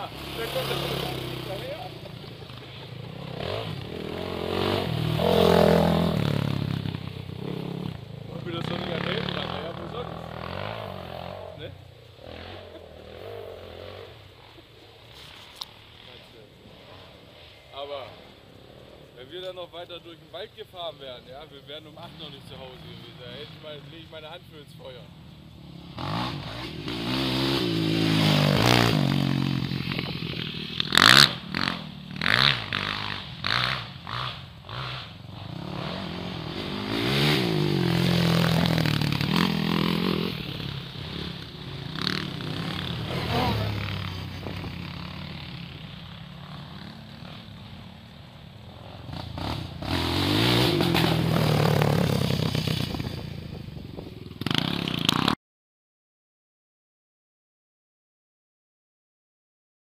da, der kommt nicht daher. Und wir das doch nicht erwähnen, naja, wo sonst? Ne? Aber wenn wir dann noch weiter durch den Wald gefahren wären, ja, wir wären um 8 noch nicht zu Hause gewesen, da lege ich meine Hand für ins Feuer.